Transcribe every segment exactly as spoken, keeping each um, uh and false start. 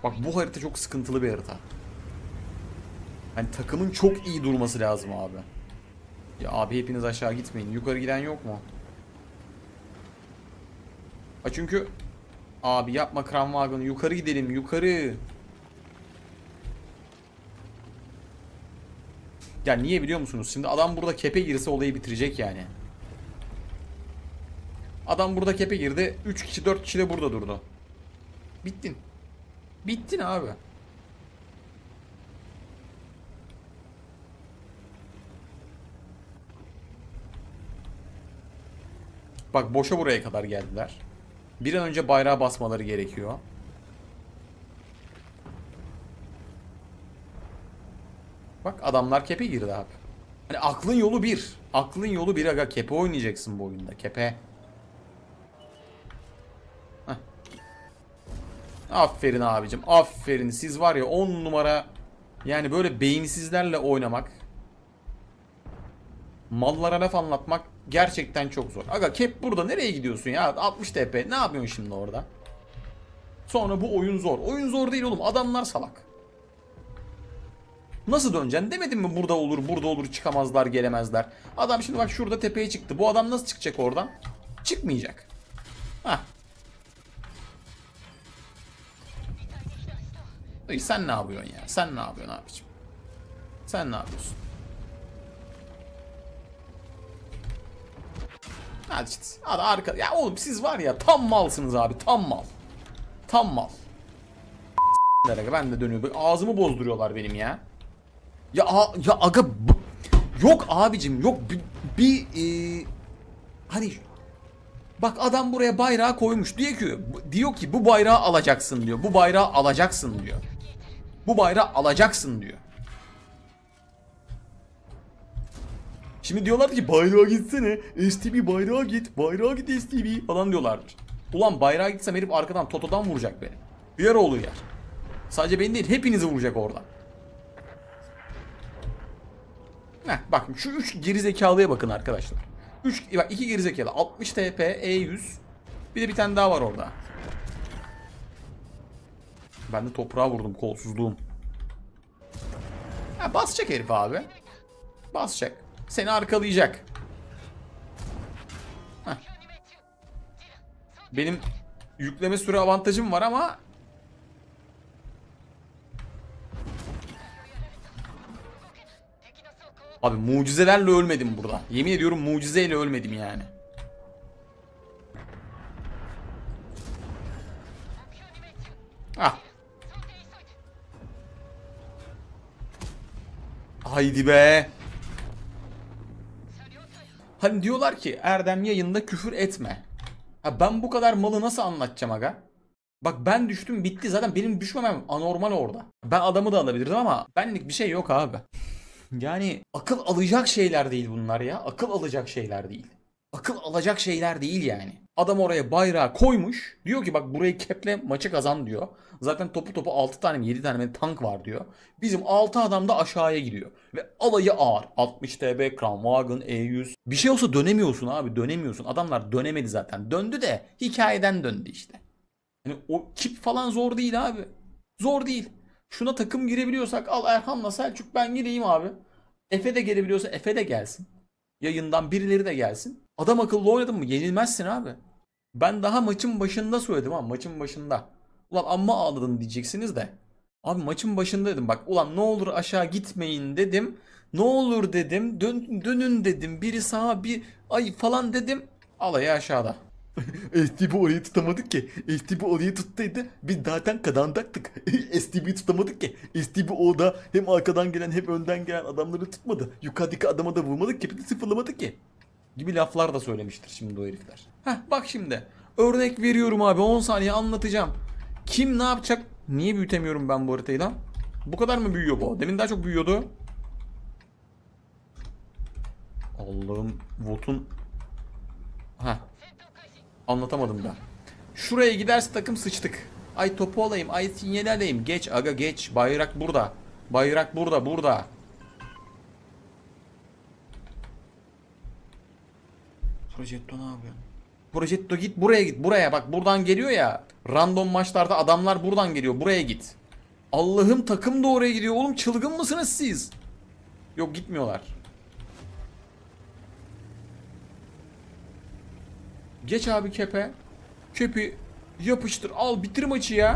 Bak bu harita çok sıkıntılı bir harita. Hani takımın çok iyi durması lazım abi. Ya abi hepiniz aşağı gitmeyin. Yukarı giden yok mu? Ha çünkü abi yapma Kranwagen'ı, yukarı gidelim yukarı. Ya niye biliyor musunuz? Şimdi adam burada kepe girse olayı bitirecek yani. Adam burada kepe girdi. üç kişi dört kişi de burada durdu. Bittin. Bittin abi. Bak boşa buraya kadar geldiler. Bir an önce bayrağı basmaları gerekiyor. Bak adamlar kepe girdi abi. Hani aklın yolu bir. Aklın yolu bir aga. Kepe oynayacaksın bu oyunda. Kepe. Heh. Aferin abicim. Aferin. Siz var ya on numara. Yani böyle beyinsizlerle oynamak. Mallara laf anlatmak gerçekten çok zor. Aga kep burada nereye gidiyorsun ya? altmış T P. Ne yapıyorsun şimdi orada? Sonra bu oyun zor. Oyun zor değil oğlum. Adamlar salak. Nasıl döneceksin? Demedim mi burada olur, burada olur, çıkamazlar, gelemezler. Adam şimdi bak şurada tepeye çıktı. Bu adam nasıl çıkacak oradan? Çıkmayacak. Hah. Ay sen ne yapıyorsun ya? Sen ne yapıyorsun abiciğim? Sen ne yapıyorsun? Hadi işte. Hadi arka. Ya oğlum siz var ya tam malsınız abi. Tam mal. Tam mal. Ben de dönüyor. Ağzımı bozduruyorlar benim ya. Ya ya aga bu, yok abicim yok bir, bir e, hani bak adam buraya bayrağı koymuş diyor ki diyor ki bu bayrağı alacaksın diyor. Bu bayrağı alacaksın diyor. Bu bayrağı alacaksın diyor. Şimdi diyorlar ki bayrağa gitsene. S T B bayrağa git. Bayrağa git S T B falan diyorlardır. Ulan bayrağa gitsem herif arkadan Toto'dan vuracak beni. Yer oğlu yer. Sadece beni değil hepinizi vuracak oradan. Heh, bakın şu üç gerizekalıya bakın arkadaşlar. üç bak iki gerizekalı altmış T P E yüz. Bir de bir tane daha var orada. Ben de toprağa vurdum kolsuzluğum. Ha, basacak herif abi. Basacak. Seni arkalayacak. Heh. Benim yükleme süre avantajım var ama abi mucizelerle ölmedim burada. Yemin ediyorum mucizeyle ölmedim yani. Ah. Haydi be. Hani diyorlar ki Erdem yayında küfür etme. Ha ben bu kadar malı nasıl anlatacağım aga? Bak ben düştüm bitti zaten benim düşmemem anormal orada. Ben adamı da alabilirdim ama benlik bir şey yok abi. Yani akıl alacak şeyler değil bunlar ya. Akıl alacak şeyler değil. Akıl alacak şeyler değil yani. Adam oraya bayrağı koymuş. Diyor ki bak burayı keple maçı kazan diyor. Zaten topu topu altı tane mi yedi tane mi tank var diyor. Bizim altı adam da aşağıya gidiyor. Ve alayı ağır. altmış T B, Kranwagen, E yüz. Bir şey olsa dönemiyorsun abi dönemiyorsun. Adamlar dönemedi zaten. Döndü de hikayeden döndü işte. Yani o kip falan zor değil abi. Zor değil. Şuna takım girebiliyorsak al Erhan'la Selçuk ben gireyim abi. Efe de gelebiliyorsa Efe de gelsin. Yayından birileri de gelsin. Adam akıllı oynadın mı yenilmezsin abi. Ben daha maçın başında söyledim ha maçın başında. Ulan amma ağladın diyeceksiniz de. Abi maçın başında dedim bak ulan ne olur aşağı gitmeyin dedim. Ne olur dedim dön, dönün dedim. Biri sağa bir ay falan dedim. Alayı aşağıda. S T B orayı tutamadık ki. S T B orayı tuttuydı. Biz zaten kazanacaktık. S T B'yi tutamadık ki. S T B orada hem arkadan gelen hem önden gelen adamları tutmadı. Yukarıdaki adama da vurmadık ki. Bir de sıfırlamadık ki. Gibi laflar da söylemiştir şimdi o herifler. Heh bak şimdi. Örnek veriyorum abi on saniye anlatacağım. Kim ne yapacak? Niye büyütemiyorum ben bu haritayı lan? Bu kadar mı büyüyor bu? Demin daha çok büyüyordu. Allah'ım Vot'un... Heh. Anlatamadım da. Şuraya giderse takım sıçtık. Ay topu alayım, ay sinyal alayım. Geç aga geç. Bayrak burada. Bayrak burada, burada. Projetto ne yapıyor? Projetto git buraya git. Buraya bak buradan geliyor ya. Random maçlarda adamlar buradan geliyor. Buraya git. Allah'ım takım da oraya gidiyor. Oğlum çılgın mısınız siz? Yok gitmiyorlar. Geç abi kepe. Kepi yapıştır. Al bitir maçı ya.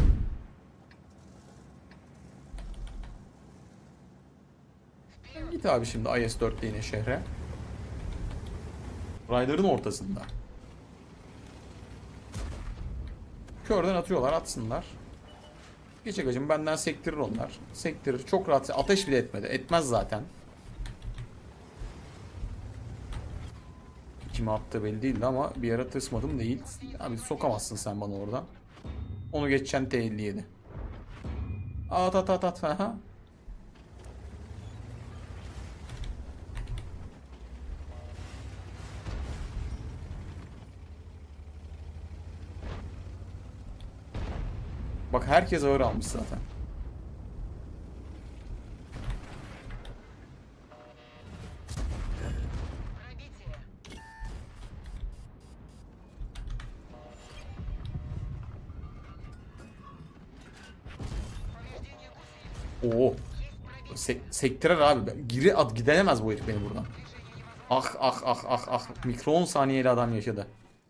Git abi şimdi I S dörtte yine şehre. Rayların ortasında. Körden atıyorlar, atsınlar. Geç agacım, benden sektirir onlar. Sektirir. Çok rahat. Ateş bile etmedi. Etmez zaten. Kime attığı belli değildi ama bir ara tırsmadım değil. Abi sokamazsın sen bana oradan. Onu geçeceksin T elli yedi. At at at at. Aha. Bak herkes ağır almış zaten. Oo. Se sektirer abi. Giri at gidemez bu herif beni buradan. Ah ah ah ah ah. Mikro on saniyeli adam yaşadı.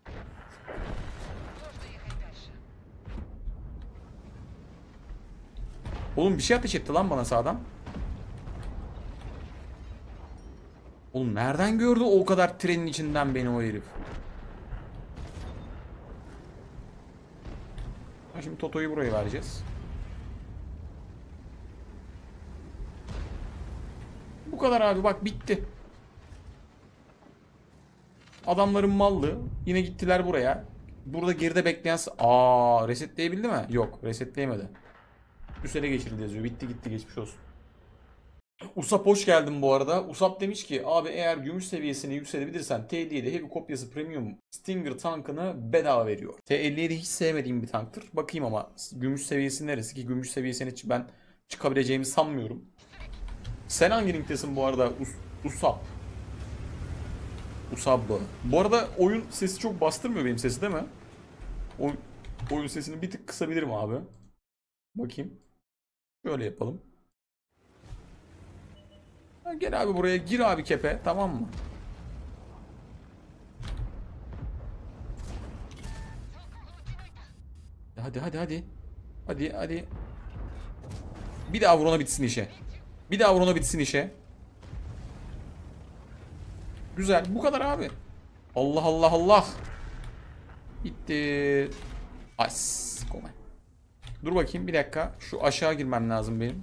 Oğlum bir şey ateş etti lan bana sağdan. Oğlum nereden gördü o kadar trenin içinden beni o herif? Şimdi Toto'yu buraya vereceğiz. Bu kadar abi, bak bitti. Adamların mallı. Yine gittiler buraya. Burada geride bekleyen... Aa, resetleyebildi mi? Yok, resetleyemedi. Üstüne geçirildi yazıyor. Bitti gitti, geçmiş olsun. Usap hoş geldin bu arada. Usap demiş ki abi eğer gümüş seviyesini yükselebilirsen T elli yedi Heavy kopyası Premium Stinger tankını bedava veriyor. T elli yedi hiç sevmediğim bir tanktır. Bakayım ama gümüş seviyesi neresi ki gümüş seviyesine ben çıkabileceğimi sanmıyorum. Sen hangi linktesin bu arada Us Usap? Usab. Bu arada oyun sesi çok bastırmıyor benim sesi değil mi? O oyun sesini bir tık kısabilirim abi. Bakayım. Şöyle yapalım. Gel abi buraya, gir abi kepe, tamam mı? Hadi hadi hadi. Hadi hadi. Bir daha vur ona bitsin işe. Bir daha vur ona bitsin işe. Güzel, bu kadar abi. Allah Allah Allah. Bitti. As. Kome. Dur bakayım bir dakika. Şu aşağı girmem lazım benim.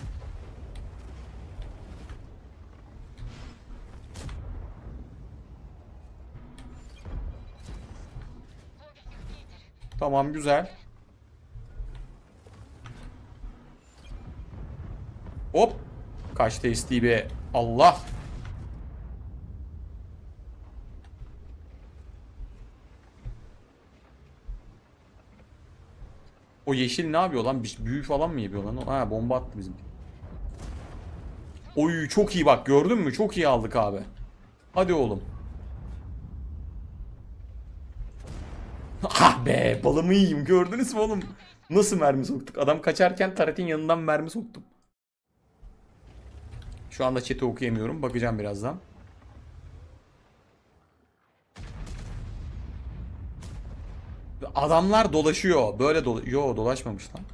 Tamam, güzel. Hop. Kaçtı S T B. Allah. O yeşil ne yapıyor lan? Büyü falan mı yapıyor lan? Ha, bomba attı bizim. Oy çok iyi bak, gördün mü? Çok iyi aldık abi. Hadi oğlum. Ah be, balımı yiyeyim. Gördünüz mü oğlum? Nasıl mermi soktuk? Adam kaçarken taretin yanından mermi soktum. Şu anda chat'i okuyamıyorum. Bakacağım birazdan. Adamlar dolaşıyor. Böyle dola Yo, dolaşmamış lan.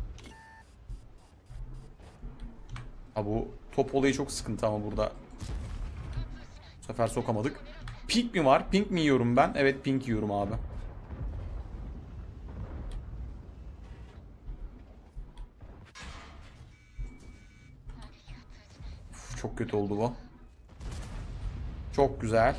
Ha, bu top olayı çok sıkıntı ama burada. Bu sefer sokamadık. Pink mi var? Pink mi yiyorum ben? Evet, pink yiyorum abi. Uf, çok kötü oldu bu. Çok güzel.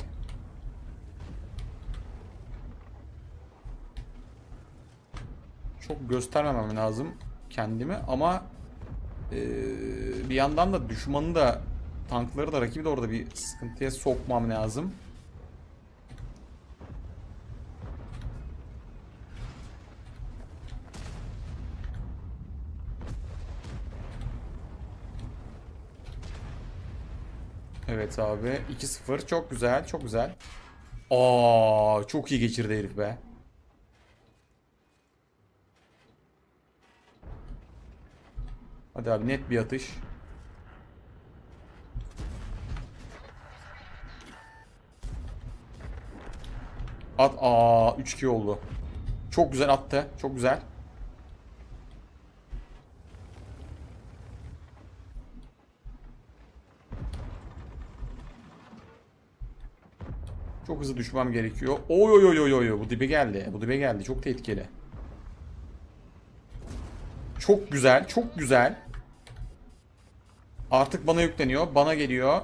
Çok göstermemem lazım kendimi ama ee, bir yandan da düşmanı da, tankları da, rakibi de orada bir sıkıntıya sokmam lazım. Evet abi, iki sıfır çok güzel, çok güzel. Aa, çok iyi geçirdi herif be. Hadi abi net bir atış. At. Aa üç iki oldu. Çok güzel attı. Çok güzel. Çok hızlı düşmem gerekiyor. Oy oy oy oy oy. Bu dibe geldi. Bu dibe geldi. Çok tehlikeli. Çok güzel. Çok güzel. Artık bana yükleniyor. Bana geliyor.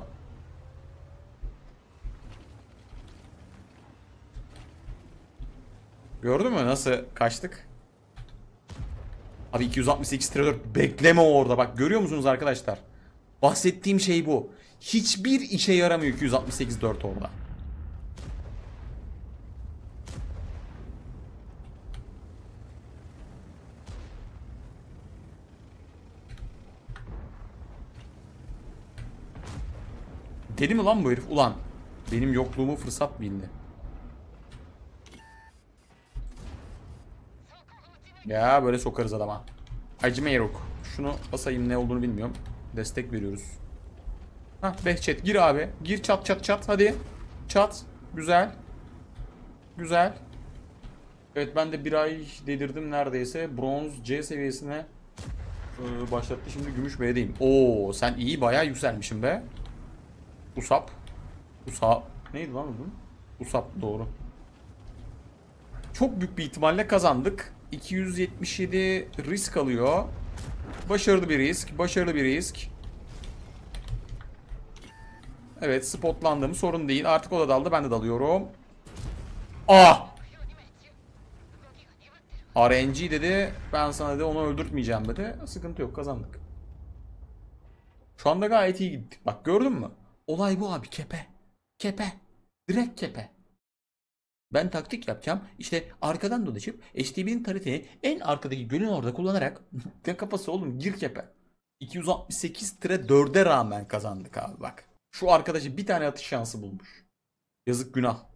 Gördün mü nasıl kaçtık? Abi iki yüz altmış sekiz tire dört bekleme orada. Bak görüyor musunuz arkadaşlar? Bahsettiğim şey bu. Hiçbir işe yaramıyor iki yüz altmış sekiz dört orada. Deli mi lan bu herif? Ulan benim yokluğumu fırsat bildi. Ya böyle sokarız adama. Acıma yok. Şunu basayım, ne olduğunu bilmiyorum. Destek veriyoruz. Hah Behçet gir abi. Gir çat çat çat hadi. Çat. Güzel. Güzel. Evet ben de bir ay delirdim neredeyse. Bronz C seviyesine e, başlattı. Şimdi gümüş B'deyim. Oo sen iyi bayağı yükselmişsin be. Usap. Usap. Neydi lan bu? Usap doğru. Çok büyük bir ihtimalle kazandık. iki yüz yetmiş yedi risk alıyor. Başarılı bir risk. Başarılı bir risk. Evet spotlandım. Sorun değil. Artık o da daldı. Ben de dalıyorum. Ah! R N G dedi. Ben sana dedi onu öldürtmeyeceğim dedi. Sıkıntı yok. Kazandık. Şu anda gayet iyi gittik. Bak gördün mü? Olay bu abi. Kepe. Kepe. Direkt kepe. Ben taktik yapacağım. İşte arkadan dolaşıp H D B'nin taretini en arkadaki gölün orada kullanarak ne kafası oğlum gir kepe. iki yüz altmış sekiz tire dörde rağmen kazandık abi bak. Şu arkadaşı bir tane atış şansı bulmuş. Yazık günah.